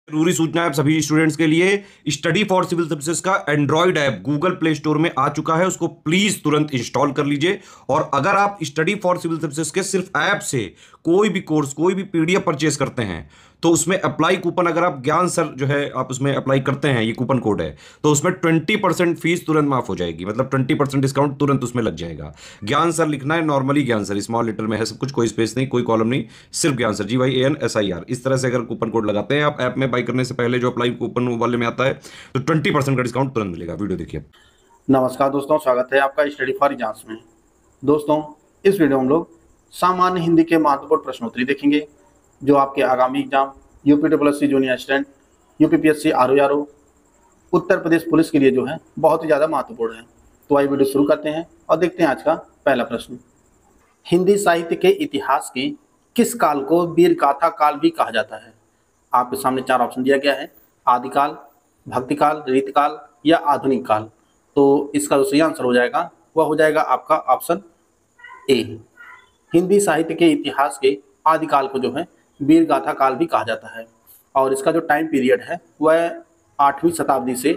जरूरी सूचना है सभी स्टूडेंट्स के लिए। स्टडी फॉर सिविल सर्विसेज का Android app Google Play Store में आ चुका है, उसको प्लीज तुरंत इंस्टॉल कर लीजिए। और अगर आप स्टडी फॉर सिविल सर्विसेज के सिर्फ ऐप से कोई भी कोर्स, कोई भी पीडीएफ परचेस करते हैं तो उसमें अप्लाई कूपन, अगर आप ज्ञान सर जो है आप उसमें अप्लाई करते हैं, ये कूपन कोड है, तो उसमें 20% फीस तुरंत माफ हो जाएगी। मतलब 20% डिस्काउंट तुरंत उसमें लग जाएगा। ज्ञान सर लिखना है, नॉर्मली ज्ञान सर स्मॉल लेटर में है सब कुछ, कोई स्पेस नहीं, कोई कॉलम नहीं, सिर्फ ज्ञान सर, GYANSIR। इस तरह से अगर कूपन कोड लगाते हैं आप ऐप में बाई करने से पहले, जो अप्लाई कूपन वाले में आता है, तो 20% का डिस्काउंट तुरंत मिलेगा। वीडियो देखिए। नमस्कार दोस्तों, स्वागत है आपका स्टडी फॉर एग्जाम्स में। दोस्तों, इस वीडियो में हम लोग सामान्य हिंदी के महत्वपूर्ण प्रश्नोत्तरी देखेंगे जो आपके आगामी exam UPSSC junior assistant, UPPSC RO Uttar Pradesh police के लिए जो है बहुत ही ज़्यादा महत्वपूर्ण है। तो आइए वीडियो शुरू करते हैं और देखते हैं आज का पहला प्रश्न। हिंदी साहित्य के इतिहास के किस काल को वीर गाथा काल भी कहा जाता है? आपके सामने 4 ऑप्शन दिया गया है, आदिकाल, भक्तिकाल, रीतकाल या आधुनिक काल। तो इसका जो सही आंसर हो जाएगा वह हो जाएगा आपका ऑप्शन ए। हिंदी साहित्य के इतिहास के आदिकाल को जो है वीर गाथा काल भी कहा जाता है और इसका जो टाइम पीरियड है वह 8वीं शताब्दी से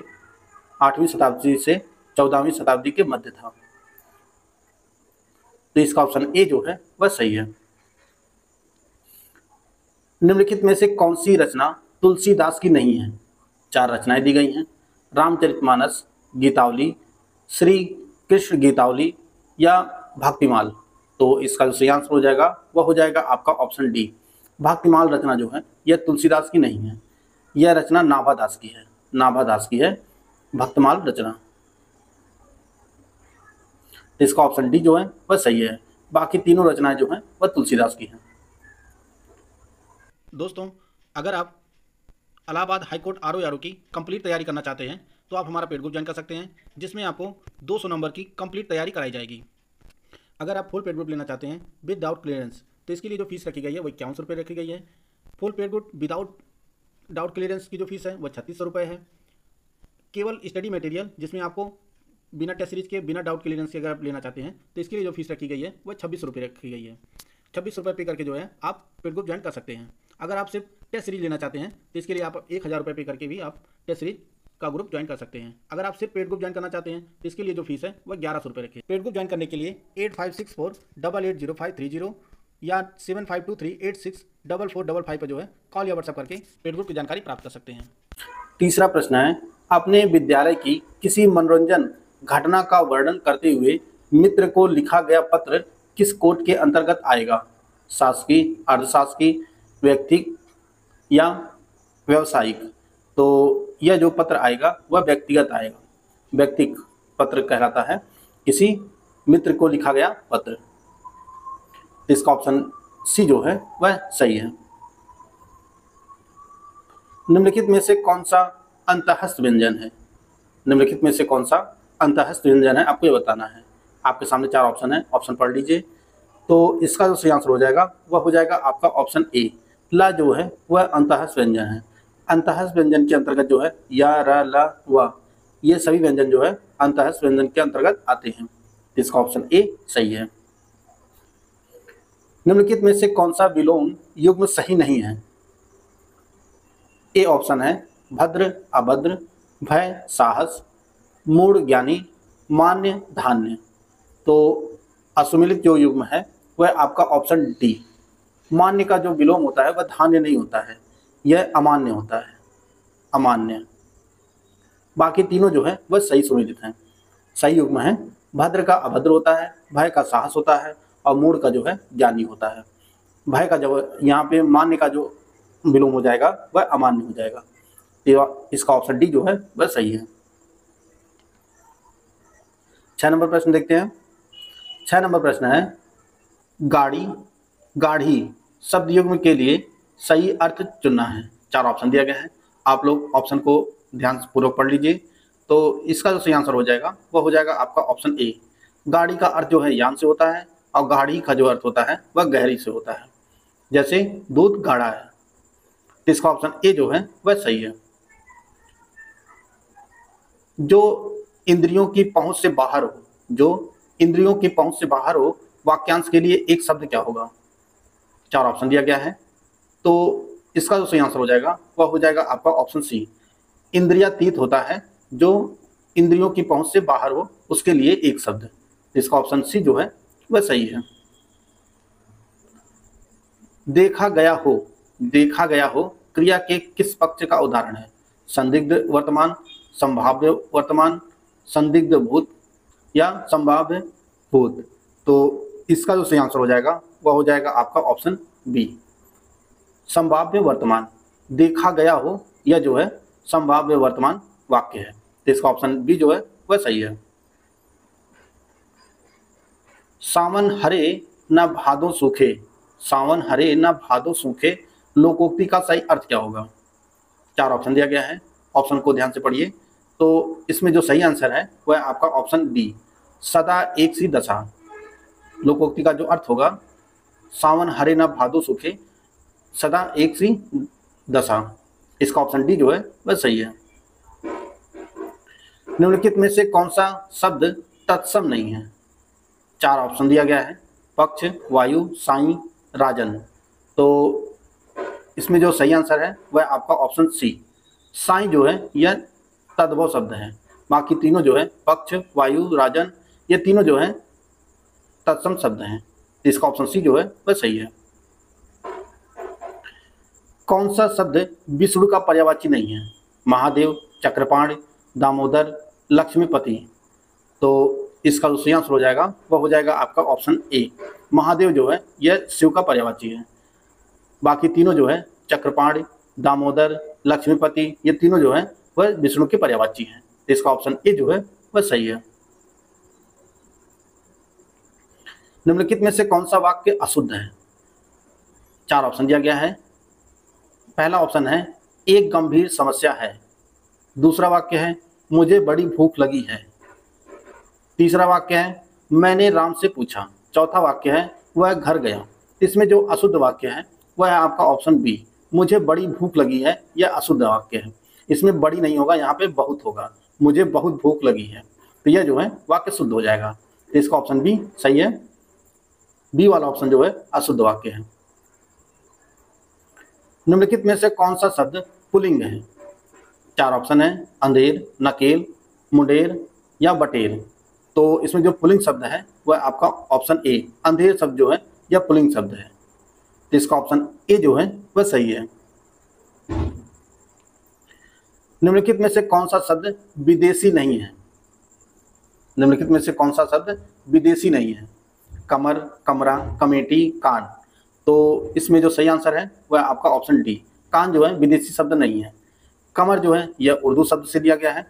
14वीं शताब्दी के मध्य था। तो इसका ऑप्शन ए जो है वह सही है। निम्नलिखित में से कौन सी रचना तुलसीदास की नहीं है? 4 रचनाएं दी गई हैं, रामचरितमानस, गीतावली, श्री कृष्ण गीतावली या भक्तिमाल। तो इसका जो सही आंसर हो जाएगा वह हो जाएगा आपका ऑप्शन डी। भक्तिमाल रचना जो है यह तुलसीदास की नहीं है, यह रचना नाभादास की है। नाभादास की है भक्तिमाल रचना। तो इसका ऑप्शन डी जो है वह सही है। बाकी तीनों रचनाएं जो हैं वह तुलसीदास की हैं। दोस्तों, अगर आप इलाहाबाद हाईकोर्ट RO की कंप्लीट तैयारी करना चाहते हैं तो आप हमारा पेड ग्रुप ज्वाइन कर सकते हैं, जिसमें आपको 200 नंबर की कंप्लीट तैयारी कराई जाएगी। अगर आप फुल पेड ग्रुप लेना चाहते हैं विद डाउट क्लियरेंस, तो इसके लिए जो फीस रखी गई है वो 51 रुपये रखी गई है। Full paid group without doubt clearance की जो फीस है वह 3600 रुपये है। केवल स्टडी मटेरियल जिसमें आपको बिना टेस्ट सीरीज के, बिना डाउट क्लियरेंस के अगर आप लेना चाहते हैं तो इसके लिए जो फीस रखी गई है वह 26 रुपये रखी गई है। 26 रुपये पे करके जो है आप पेड ग्रुप ज्वाइन कर सकते हैं। अगर आप सिर्फ टेस्ट सीरीज लेना चाहते हैं तो इसके लिए आप 1000 रुपये पे करके भी आप टेस्ट सीरीज का ग्रुप ज्वाइन कर सकते हैं। अगर आप सिर्फ पेड ग्रुप ज्वाइन करना चाहते हैं तो इसके लिए जो फीस है वह 1100 रुपये रखिए। पेड ग्रुप ज्वाइन करने के लिए 8564880530 या 7523864455 पर जो है कॉल या व्हाट्सएप करके पेड ग्रुप की जानकारी प्राप्त कर सकते हैं। तीसरा प्रश्न है, अपने विद्यालय की किसी मनोरंजन घटना का वर्णन करते हुए मित्र को लिखा गया पत्र किस कोड के अंतर्गत आएगा? शासकीय, अर्धशासकीय, व्यक्तिक या व्यवसायिक। तो यह जो पत्र आएगा वह व्यक्तिगत आएगा, व्यक्तिक पत्र कहलाता है, किसी मित्र को लिखा गया पत्र। इसका ऑप्शन सी जो है वह सही है। निम्नलिखित में से कौन सा अंतःस्थ व्यंजन है? निम्नलिखित में से कौन सा अंतःस्थ व्यंजन है आपको ये बताना है। आपके सामने 4 ऑप्शन है, ऑप्शन पढ़ लीजिए। तो इसका जो सही आंसर हो जाएगा वह हो जाएगा आपका ऑप्शन ए। ला जो है वह अंतःस्थ व्यंजन है। अंतःस्थ व्यंजन के अंतर्गत जो है या, र, ला, व, ये सभी व्यंजन जो है अंतःस्थ व्यंजन के अंतर्गत आते हैं। इसका ऑप्शन ए सही है। निम्नलिखित में से कौन सा विलोम युग्म सही नहीं है? ए ऑप्शन है भद्र, अभद्र, भय, साहस, मूढ़, ज्ञानी, मान्य, धान्य। तो असुमिलित जो युग्म है वह आपका ऑप्शन डी। मान्य का जो विलोम होता है वह धान्य नहीं होता है, यह अमान्य होता है, अमान्य। बाकी तीनों जो है वह सही सुमिलित हैं। सही युग्म है भद्र का अभद्र होता है, भय का साहस होता है और मूढ़ का जो है ज्ञानी होता है। भय का जो यहाँ पे मान्य का जो विलोम हो जाएगा वह अमान्य हो जाएगा। तो इसका ऑप्शन डी जो है वह सही है। 6 नंबर प्रश्न देखते हैं। 6 नंबर प्रश्न है, गाड़ी, गाढ़ी शब्द युग्म के लिए सही अर्थ चुनना है। 4 ऑप्शन दिया गया है, आप लोग ऑप्शन को ध्यान पूर्वक पढ़ लीजिए। तो इसका जो सही आंसर हो जाएगा वह हो जाएगा आपका ऑप्शन ए। गाड़ी का अर्थ जो है यान से होता है और गाढ़ी का जो अर्थ होता है वह गहरी से होता है। जैसे दूध गाढ़ा है, तो इसका ऑप्शन ए जो है वह सही है। जो इंद्रियों की पहुंच से बाहर हो, जो इंद्रियों की पहुंच से बाहर हो, वाक्यांश के लिए एक शब्द क्या होगा? 4 ऑप्शन दिया गया है। तो इसका जो सही आंसर हो जाएगा वह हो जाएगा आपका ऑप्शन सी, इंद्रियातीत होता है, जो इंद्रियों की पहुंच से बाहर हो उसके लिए एक शब्द। इसका ऑप्शन सी जो है वह सही है। देखा गया हो क्रिया के किस पक्ष का उदाहरण है? संदिग्ध वर्तमान, संभाव्य वर्तमान, संदिग्ध भूत या संभाव्य भूत। तो इसका जो सही आंसर हो जाएगा वह हो जाएगा आपका ऑप्शन बी, संभाव्य वर्तमान। देखा गया हो यह जो है संभाव्य वर्तमान वाक्य है, तो इसका ऑप्शन बी जो है वह सही है। सावन हरे न भादो सूखे, सावन हरे न भादो सूखे लोकोक्ति का सही अर्थ क्या होगा? 4 ऑप्शन दिया गया है, ऑप्शन को ध्यान से पढ़िए। तो इसमें जो सही आंसर है वह आपका ऑप्शन डी, सदा एक सी दशा। लोकोक्ति का जो अर्थ होगा सावन हरे न भादो सूखे, सदा एक सी दशा। इसका ऑप्शन डी जो है वह सही है। निम्नलिखित में से कौन सा शब्द तत्सम नहीं है? 4 ऑप्शन दिया गया है, पक्ष, वायु, साई, राजन। तो इसमें जो सही आंसर है वह आपका ऑप्शन सी, साई जो है यह तद्भव शब्द है। बाकी तीनों जो है पक्ष, वायु, राजन, ये तीनों जो है तत्सम शब्द हैं। इसका ऑप्शन सी जो है वह सही है। कौन सा शब्द विष्णु का पर्यायवाची नहीं है? महादेव, चक्रपाणि, दामोदर, लक्ष्मीपति। तो इसका जो सही आंसर हो जाएगा वह हो जाएगा आपका ऑप्शन ए, महादेव जो है यह शिव का पर्यायवाची है। बाकी तीनों जो है चक्रपाणि, दामोदर, लक्ष्मीपति, ये तीनों जो है वह विष्णु के पर्यायवाची हैं। तो इसका ऑप्शन ए जो है वह सही है। निम्नलिखित में से कौन सा वाक्य अशुद्ध है? 4 ऑप्शन दिया गया है। पहला ऑप्शन है एक गंभीर समस्या है, दूसरा वाक्य है मुझे बड़ी भूख लगी है, तीसरा वाक्य है मैंने राम से पूछा, चौथा वाक्य है वह घर गया। इसमें जो अशुद्ध वाक्य है वह है आपका ऑप्शन बी, मुझे बड़ी भूख लगी है। यह अशुद्ध वाक्य है, इसमें बड़ी नहीं होगा, यहाँ पे बहुत होगा, मुझे बहुत भूख लगी है। तो यह जो है वाक्य शुद्ध हो जाएगा। तो इसका ऑप्शन बी सही है, बी वाला ऑप्शन जो है अशुद्ध वाक्य है। निम्नलिखित में से कौन सा शब्द पुल्लिंग है? 4 ऑप्शन है, अंधेर, नकेल, मुंडेर या बटेर। तो इसमें जो पुल्लिंग शब्द है वह आपका ऑप्शन ए, अंधेर शब्द जो है यह पुल्लिंग शब्द है। तो इसका ऑप्शन ए जो है वह सही है। निम्नलिखित में से कौन सा शब्द विदेशी नहीं है? निम्नलिखित में से कौन सा शब्द विदेशी नहीं है? कमर, कमरा, कमेटी, कान। तो इसमें जो सही आंसर है वह आपका ऑप्शन डी, कान जो है विदेशी शब्द नहीं है। कमर जो है यह उर्दू शब्द से दिया गया है,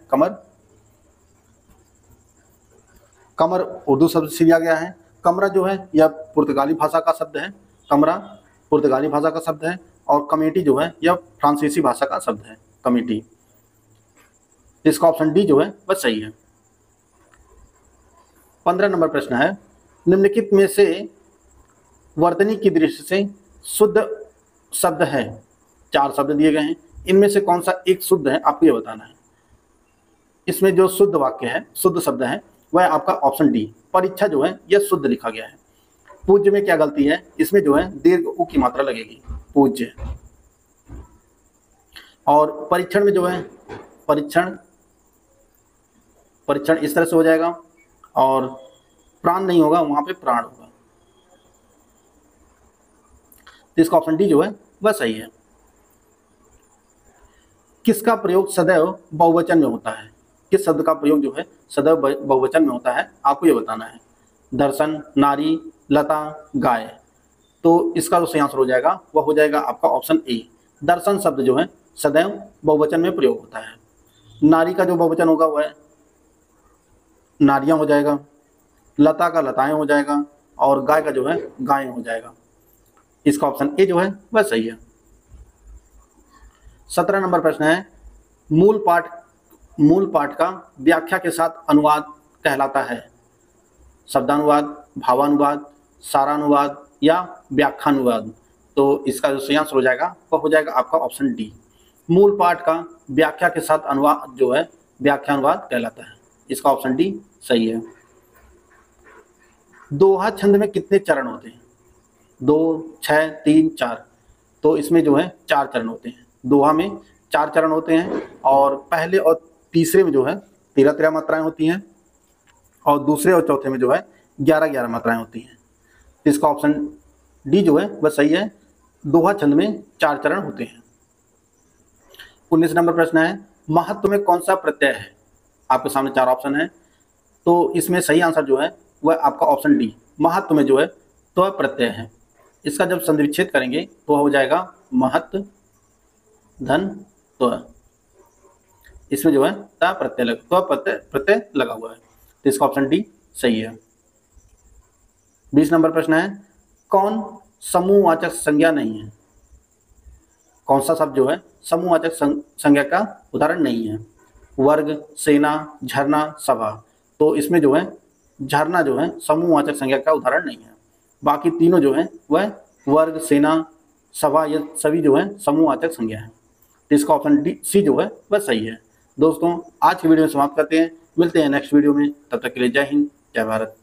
कमर उर्दू शब्द से दिया गया है। कमरा जो है यह पुर्तगाली भाषा का शब्द है, कमरा पुर्तगाली भाषा का शब्द है। और कमेटी जो है यह फ्रांसीसी भाषा का शब्द है, कमेटी। इसका ऑप्शन डी जो है वह सही है। 15 नंबर प्रश्न है, निम्नलिखित में से वर्तनी की दृष्टि से शुद्ध शब्द है? 4 शब्द दिए गए हैं, इनमें से कौन सा एक शुद्ध है आपको यह बताना है। इसमें जो शुद्ध वाक्य है, शुद्ध शब्द है, वह आपका ऑप्शन डी, परीक्षा जो है यह शुद्ध लिखा गया है। पूज्य में क्या गलती है? इसमें जो है दीर्घ उ की मात्रा लगेगी, पूज्य। और परीक्षण में जो है परीक्षण इस तरह से हो जाएगा, और प्राण नहीं होगा, वहां पे प्राण होगा। तो इसका ऑप्शन डी जो है वह सही है। किसका प्रयोग सदैव बहुवचन में होता है? किस शब्द का प्रयोग जो है सदैव बहुवचन में होता है आपको ये बताना है। दर्शन, नारी, लता, गाय। तो इसका जो सही आंसर हो जाएगा वह हो जाएगा आपका ऑप्शन ए, दर्शन शब्द जो है सदैव बहुवचन में प्रयोग होता है। नारी का जो बहुवचन होगा वह नारियां हो जाएगा, लता का लताएं हो जाएगा, और गाय का जो है गायें हो जाएगा। इसका ऑप्शन ए जो है वह सही है। 17 नंबर प्रश्न है, मूल पाठ का व्याख्या के साथ अनुवाद कहलाता है? शब्दानुवाद, भावानुवाद, सारानुवाद या व्याख्यानुवाद। तो इसका जो सही आंसर हो जाएगा वह हो जाएगा आपका ऑप्शन डी, मूल पाठ का व्याख्या के साथ अनुवाद जो है व्याख्यानुवाद कहलाता है। इसका ऑप्शन डी सही है। दोहा छंद में कितने चरण होते हैं? 2, 6, 3, 4। तो इसमें जो है 4 चरण होते हैं। दोहा में 4 चरण होते हैं और पहले और तीसरे में जो है 13-13 मात्राएं होती हैं और दूसरे और चौथे में जो है 11-11 मात्राएं होती हैं। तो इसका ऑप्शन डी जो है वह सही है। दोहा छंद में 4 चरण होते हैं। 19 नंबर प्रश्न है, महत्व में कौन सा प्रत्यय है? आपके सामने 4 ऑप्शन है, तो इसमें सही आंसर जो है वह आपका ऑप्शन डी, महत्व में जो है तो प्रत्यय है। इसका जब संधि विच्छेद करेंगे तो हो जाएगा महत्व धन तो, इसमें जो है ता प्रत्यय प्रत्यय लगा हुआ है, तो इसका ऑप्शन डी सही है। 20 नंबर प्रश्न है, कौन समूहवाचक संज्ञा नहीं है? कौन सा शब्द जो है समूहवाचक संज्ञा का उदाहरण नहीं है? वर्ग, सेना, झरना, सभा। तो इसमें जो है झरना जो है समूहवाचक संज्ञा का उदाहरण नहीं है। बाकी तीनों जो है वह वर्ग, सेना, सभा, ये सभी जो है समूहवाचक संज्ञा है। तो इसका ऑप्शन डी सी जो है वह सही है। दोस्तों आज की वीडियो में समाप्त करते हैं, मिलते हैं नेक्स्ट वीडियो में, तब तक के लिए जय हिंद, जय भारत।